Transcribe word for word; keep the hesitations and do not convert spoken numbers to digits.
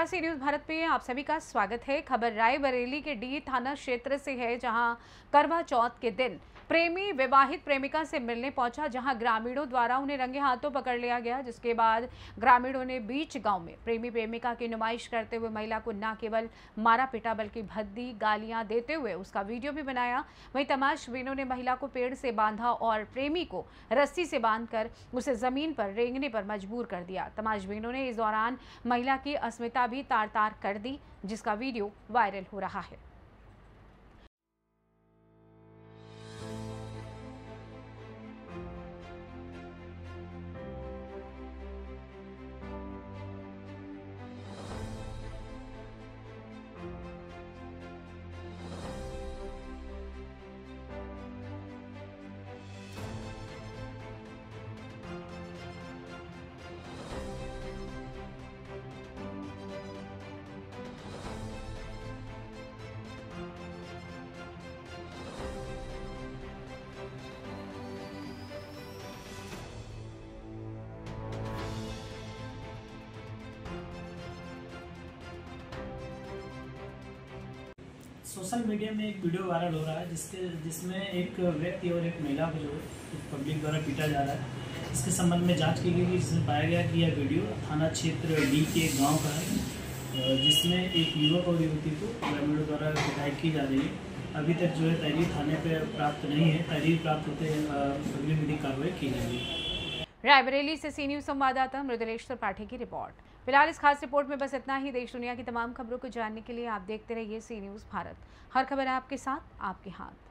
नमस्कार, सी न्यूज़ भारत में आप सभी का स्वागत है। खबर रायबरेली के डी थाना क्षेत्र से है, जहां करवा चौथ के दिन प्रेमी विवाहित प्रेमिका से मिलने पहुंचा, जहां ग्रामीणों द्वारा उन्हें रंगे हाथों पकड़ लिया गया। जिसके बाद ग्रामीणों ने बीच गांव में प्रेमी प्रेमिका की नुमाइश करते हुए महिला को न केवल मारा पीटा बल्कि भद्दी गालियां देते हुए उसका वीडियो भी बनाया। वहीं तमाशबीनों ने महिला को पेड़ से बांधा और प्रेमी को रस्सी से बांधकर उसे जमीन पर रेंगने पर मजबूर कर दिया। तमाशबीनों ने इस दौरान महिला की अस्मिता भी तार तार कर दी, जिसका वीडियो वायरल हो रहा है। सोशल मीडिया में एक वीडियो वायरल हो रहा है जिसके जिसमें एक व्यक्ति और एक महिला को जो पब्लिक द्वारा पीटा जा रहा है। इसके संबंध में जांच की गई, जिसमें पाया गया कि यह वीडियो थाना क्षेत्र डी के एक गांव का है, जिसमें एक युवक और युवती को ग्रामीणों द्वारा पिटाई की जा रही है। अभी तक जो है तहरीर थाने पर प्राप्त नहीं है। तहरीर प्राप्त होते अगली विधिक कार्रवाई की जाएगी। रायबरेली से सी न्यूज़ संवाददाता मृदुलेश्वर पाठक की रिपोर्ट। फिलहाल इस खास रिपोर्ट में बस इतना ही। देश दुनिया की तमाम खबरों को जानने के लिए आप देखते रहिए सी न्यूज़ भारत। हर खबर है आपके साथ, आपके हाथ।